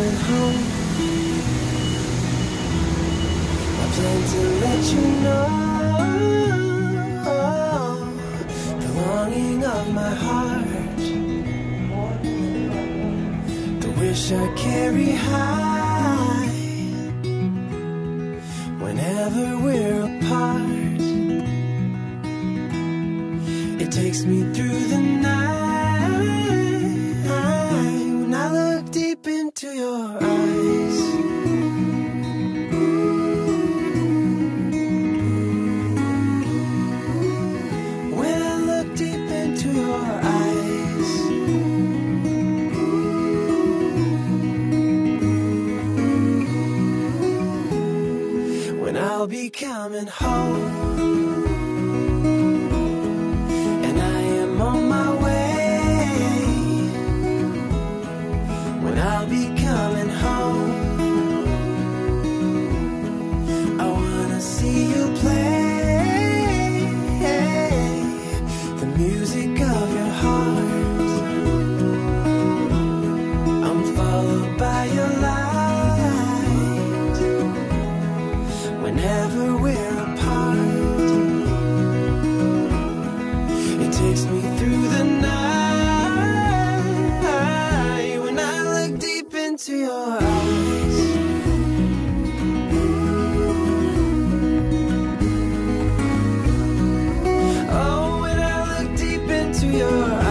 coming home. I plan to let you know the longing of my heart, the wish I carry high whenever we're apart. It takes me through the night when I look deep into your eyes. When I look deep into your eyes, when I'll be coming home. On my way, when I'll be coming home, I wanna see you play the music of your heart. I'm followed by your light whenever we're apart. It takes me through the night when I look deep into your eyes. Oh, when I look deep into your eyes.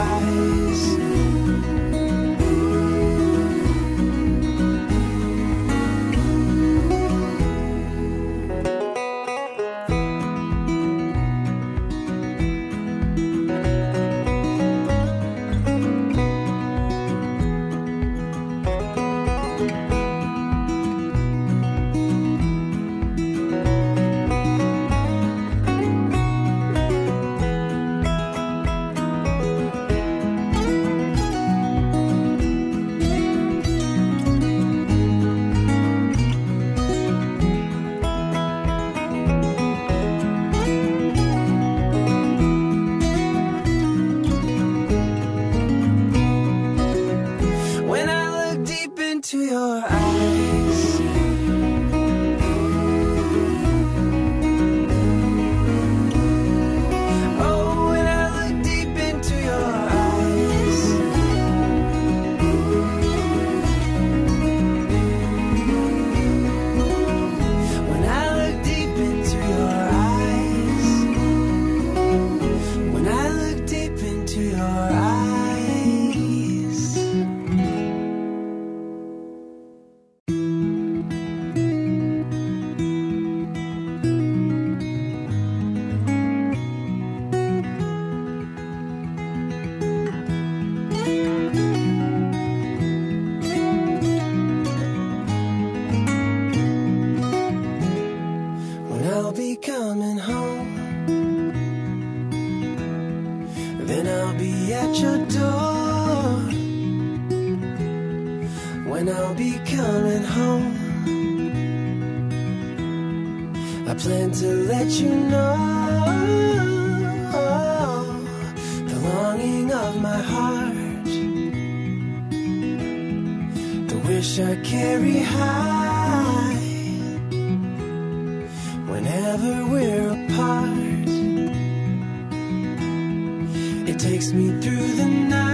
To your eyes, oh, when I look deep into your eyes, when I look deep into your eyes, when I look deep into your eyes. I'll be coming home, then I'll be at your door. When I'll be coming home, I plan to let you know the longing of my heart, the wish I carry high whenever we're apart. It takes me through the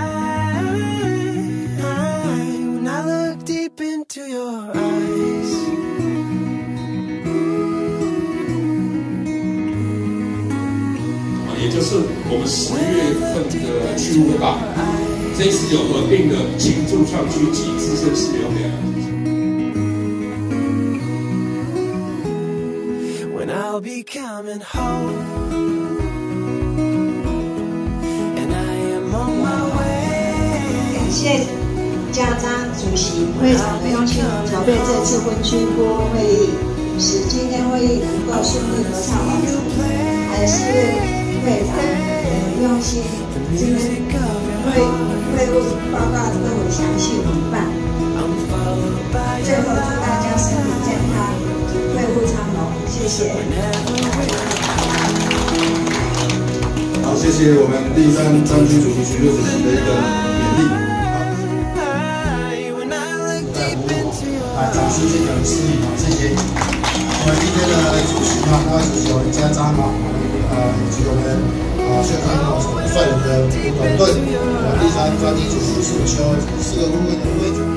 night when I look deep into your eyes. 也就是我们10月份的区舞吧，这一次有合并的庆祝创区暨资深市流表演。 I'll be coming home, and I am on my way. 感谢家长主席会长的邀请，筹备这次婚区顾问会议，使今天会议能够顺利合场完成。还是会长很用心，今天会务报告都很详细很棒。最后祝大家身体健康，会务长龙，谢谢。 好，谢谢我们第3战区主席徐若主席的一个勉励。 掌声献给司仪谢谢。我们今天的主席那位主席我们家长以及我们宣传所率领的团队，第3专题主席是邱4个顾问的会长。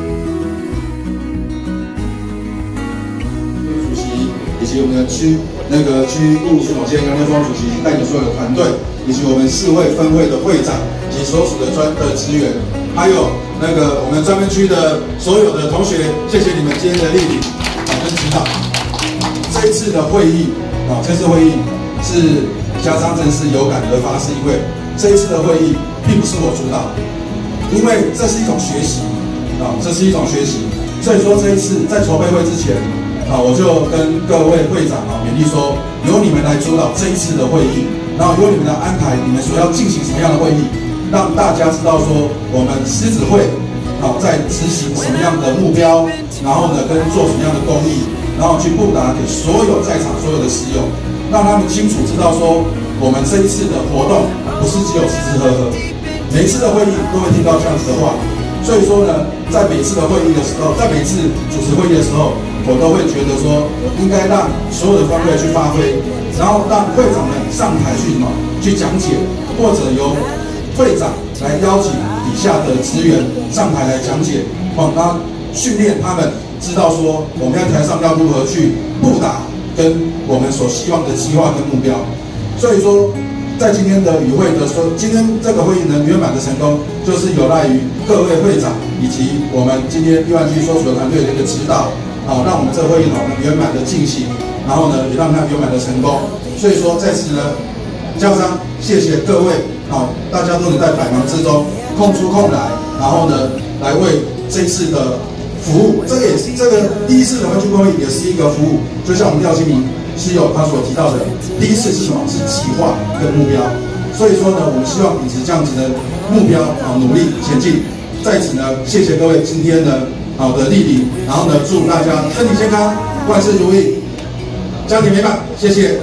主席以及我们的区务总监杨天峰主席带领所有的团队，以及我们4位分会的会长及所属的职员，还有我们专门区的所有的同学，谢谢你们今天的莅临跟指导。这一次的会议这次会议是家长真是有感而发，是因为这一次的会议并不是我主导，因为这是一种学习这是一种学习。所以说这一次在筹备会之前我就跟各位会长勉励说，由你们来主导这一次的会议，然后由你们来安排你们所要进行什么样的会议，让大家知道说我们狮子会在执行什么样的目标，然后呢跟做什么样的公益，然后去布达给所有在场所有的师友，让他们清楚知道说我们这一次的活动不是只有吃吃喝喝，每一次的会议都会听到这样子的话。所以说呢，在每次的会议的时候，在每次主持会议的时候，我都会觉得说，应该让所有的分会去发挥，然后让会长们上台去讲解，或者由会长来邀请底下的职员上台来讲解，那训练他们知道说我们在台上要如何去布达跟我们所希望的计划跟目标。所以说，在今天的与会的说，今天这个会议能圆满的成功，就是有赖于各位会长以及我们今天6案区所属的团队的一个指导，让我们这个会议能圆满的进行，然后呢也让它圆满的成功。所以说在此呢，家长谢谢各位大家都能在百忙之中空出空来，然后呢来为这次的服务，这个第一次的分区会议也是一个服务，就像我们廖金明师友他所提到的，第一次是什么？是计划跟目标。所以说呢，我们希望秉持这样子的目标努力前进。在此呢，谢谢各位今天的莅临，然后呢，祝大家身体健康，万事如意，家庭美满，谢谢。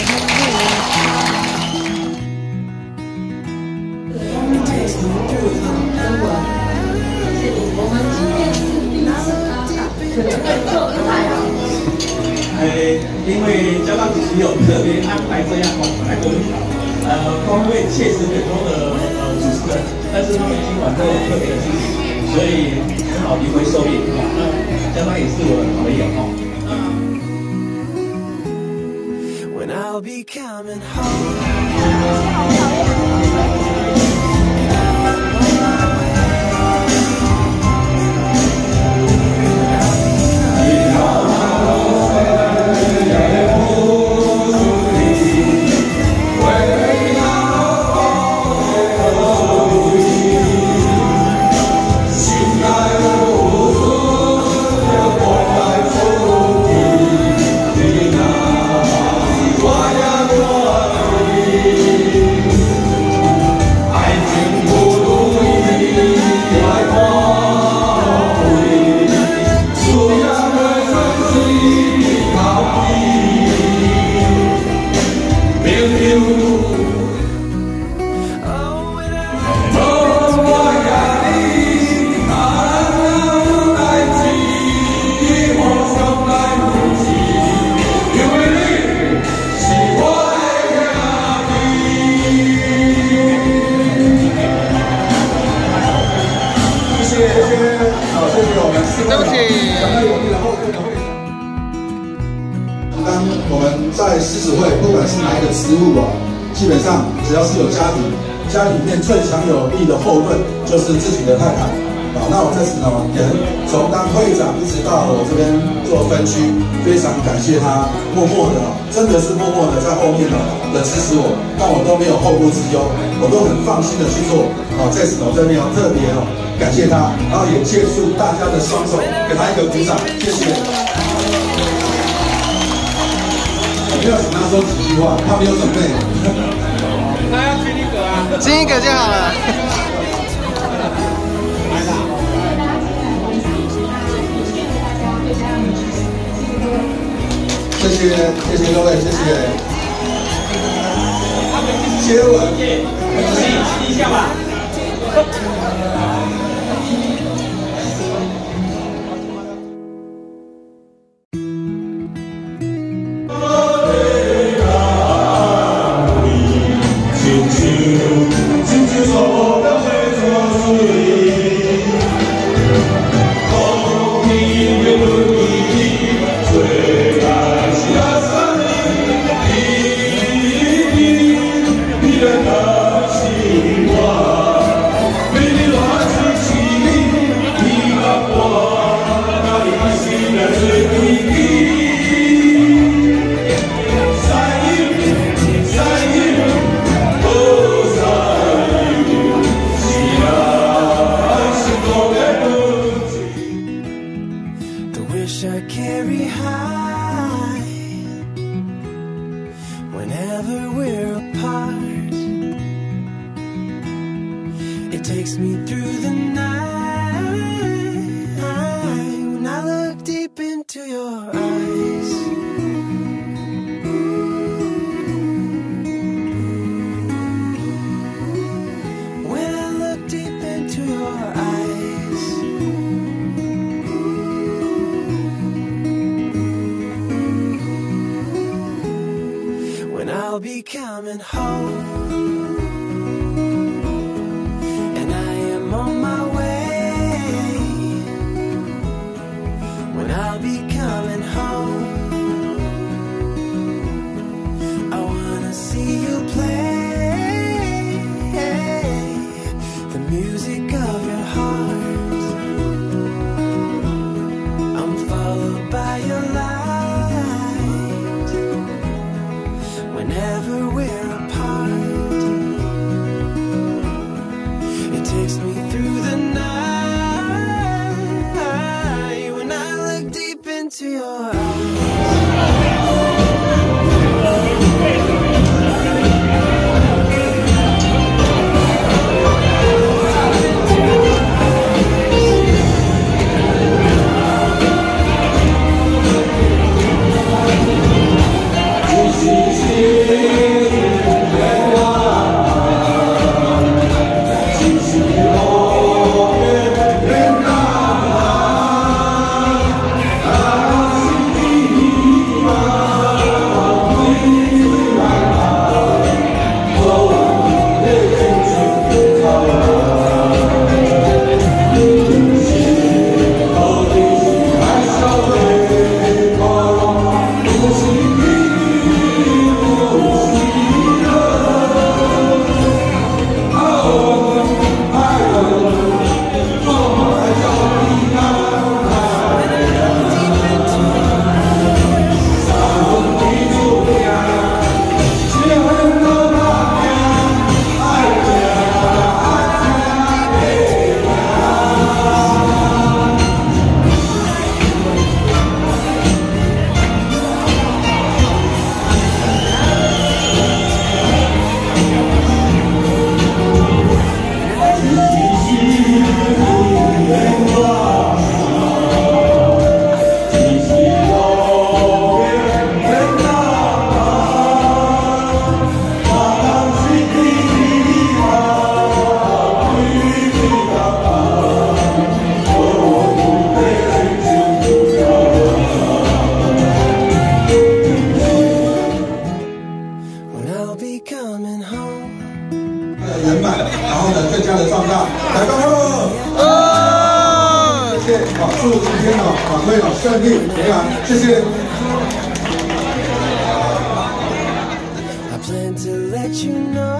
因为家长主席有特别安排这样来跟工会确实很多的主持人，但是他们今晚都有特别的事情，所以很好临危受命那家长也是我的好朋友 When I'll be coming home. 当我们在狮子会，不管是哪一个职务基本上只要是有家庭，家里面最强有力的后盾就是自己的太太。那我在此呢，也从当会长一直到我这边做分区，非常感谢他默默的，真的是默默的在后面的支持我，让我都没有后顾之忧，我都很放心的去做。在此我这边特别感谢他，然后也借助大家的双手，给他一个鼓掌，谢谢。我没有请他说几句话，他没有准备。 那要亲一个啊， 亲一个就好了。 谢谢各位，谢谢。接吻， 亲一下吧。 wish I carry high whenever we're apart. It takes me through the night when I look deep into your eyes. When I look deep into your eyes. When I'll be coming home, and I am on my way. When I'll be coming home, I wanna see you play the music of your heart. I'm followed by your light whenever we're apart. It takes me through the night when I look deep into your eyes. 圆满，然后呢更加的壮大，来吧！谢谢，好，祝今天晚会顺利圆满，谢谢。 I plan to let you know.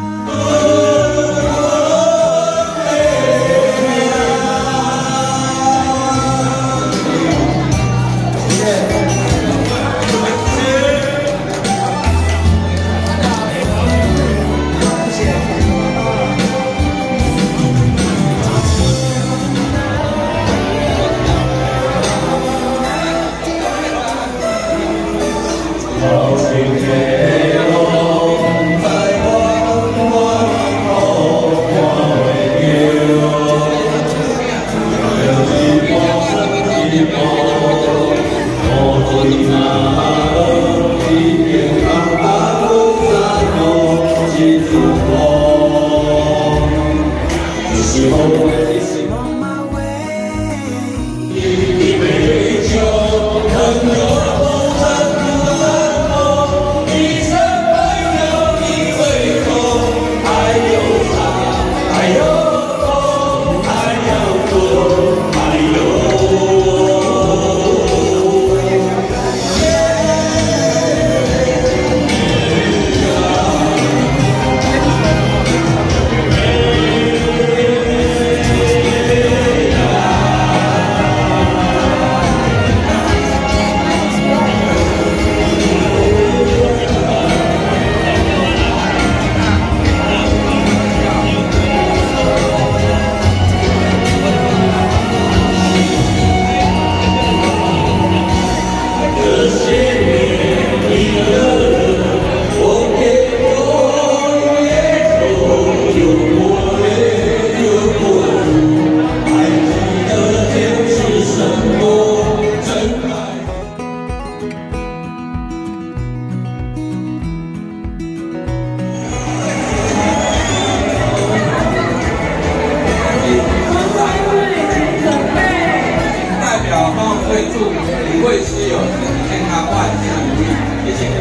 五位师友健康万事如意，谢谢。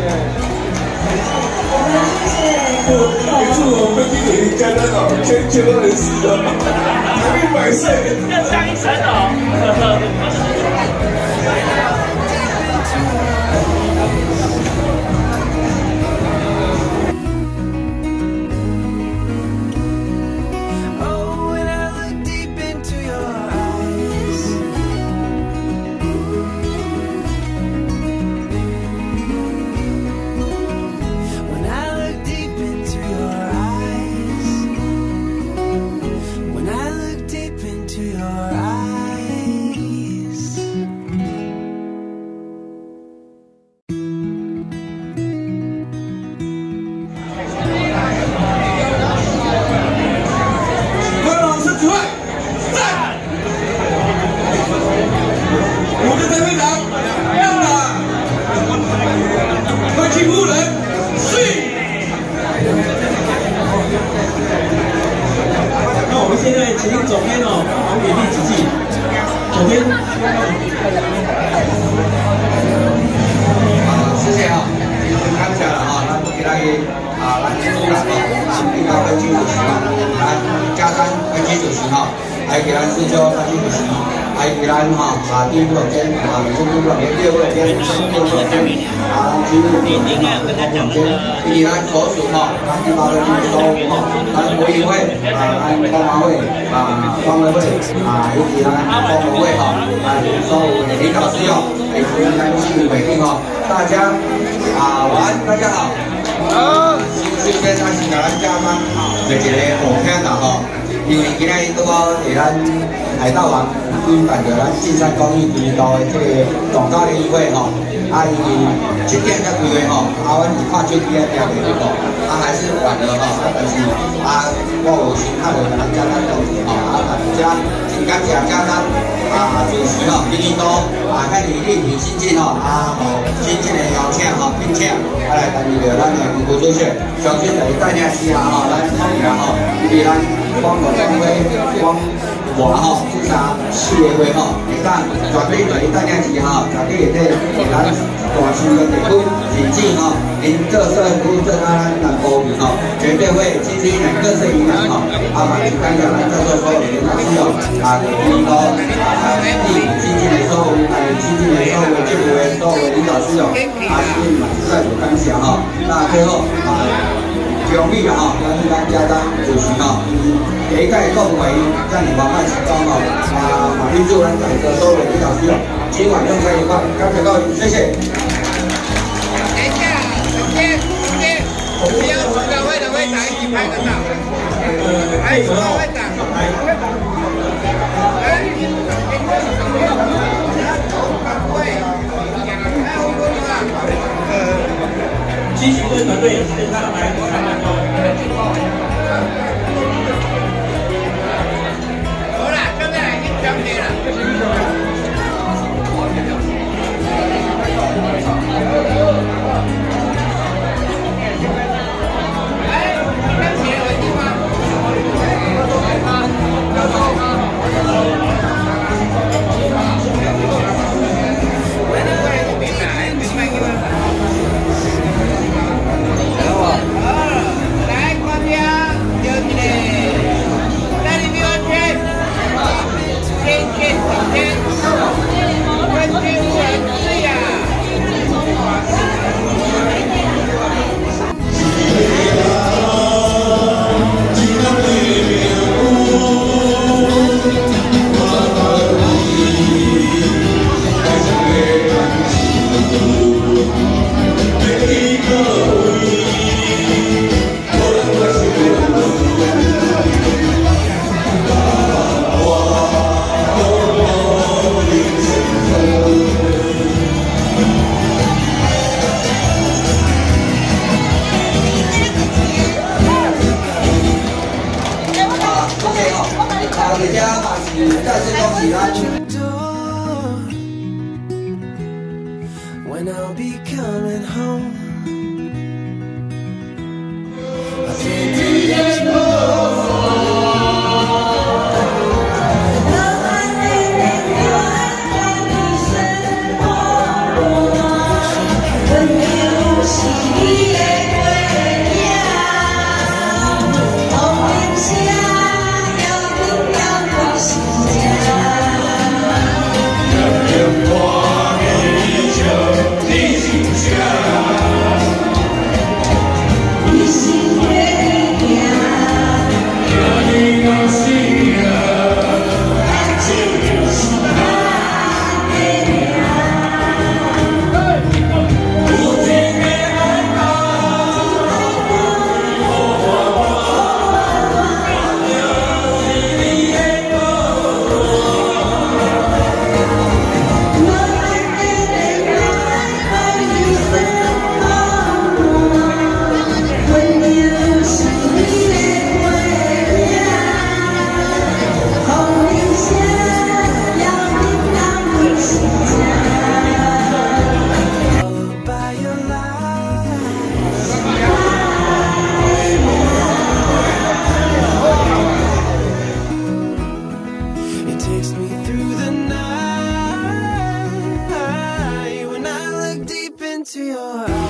也祝我们今年家长好，全都很死哦，长命百岁， 更上一层哦。 现在请总编哦，帮我给第几季？总编。 谢谢哈，感谢了哈，咱今仔日咱主人哦，比较分主持哈，咱家长分主持哈，还给咱四周分主持，还给咱哈第一部间中部部第二部间、三部部间局部部间以及咱所属哈，咱第八个就是所有哈，咱国议会咱公安会管委会以及咱公委会哈，所有的领导师友，以及咱纪委委定哈，大家晚安，大家好。首先，咱是甲咱家长做一个好听啦吼，因为今仔日拄好伫咱海盗王举办着咱进山公益第2度的这个广告联谊会吼，伊7点才规划吼，阮是看手机啊订袂到吼，还是晚了吼，但是我有先敲着咱家长同志吼，大家真感谢家长主持吼，第2度遐尼另辟新境吼，新进的邀请吼，并且来担任着咱的副主席，相信在带领之下吼，咱同样吼，以及咱广告单位广我吼，至少4个月吼，会当绝对在带领之下，绝对会替咱大区的地区甚至吼，因各社服务正咱南部面吼，绝对会尽力来各色营养吼，嘛是感谢咱在座所有的老师哦，领导新进的所有新进的所有政府的所有领导师哦，是嘛是再有感谢吼，那最后奖励啦吼，咱家长主持吼，第一届各部门让你慢慢成功吼，预祝咱在座所有的领导师哦，今晚用餐愉快，感谢各位，谢谢。 等一下，我们要除了会的会长一起拍个照，还有除了会长， 积极的团队也是上来看看哦。 好啦，现在已经讲解了。来，看起来有地方。 When I'll be coming home. I think it's more. into your eyes.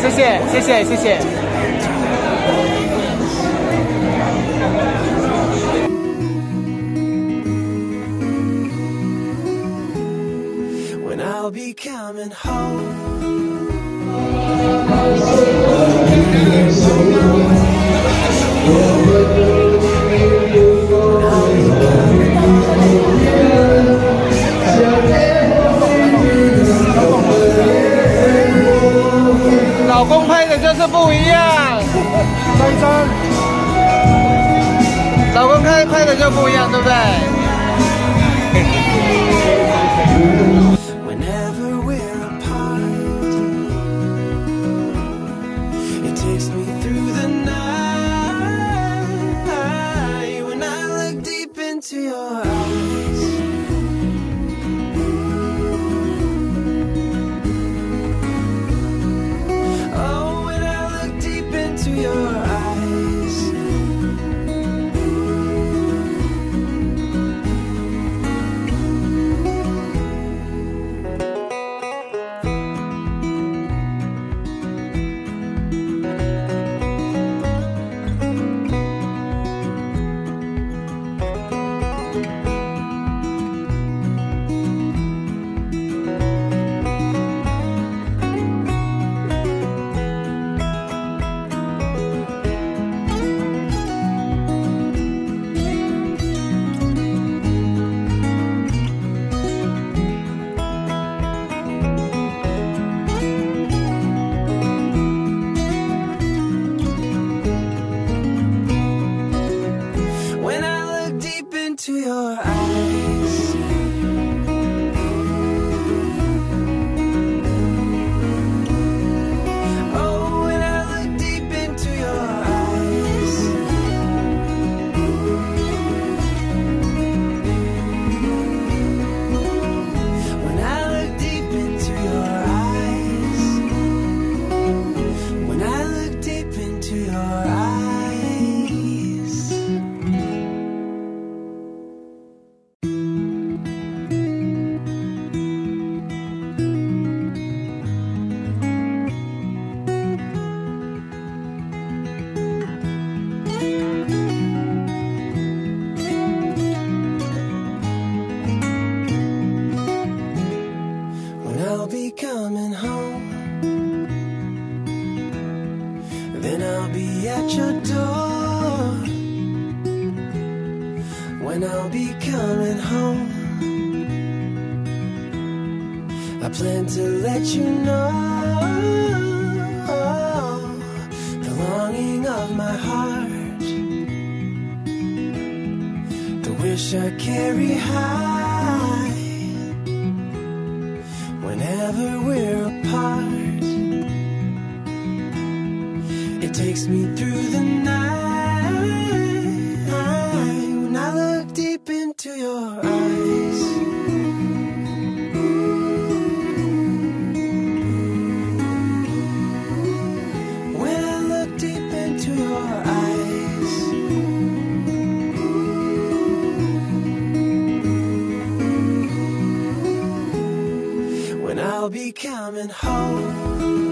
谢谢，谢谢，谢谢。 I'll be coming home. 老公拍的就是不一样，张一张，老公拍的就不一样，对不对？ Takes me through the night when I look deep into your eyes. Oh, when I look deep into your eyes. Into your eyes. Oh, when I look deep into your eyes. When I look deep into your eyes. When I look deep into your eyes. I'll be coming home, then I'll be at your door. When I'll be coming home, I plan to let you know the longing of my heart, the wish I carry high. Whenever we're apart, it takes me through the night when I look deep into your eyes. When I look deep into your eyes. When I'll be coming home.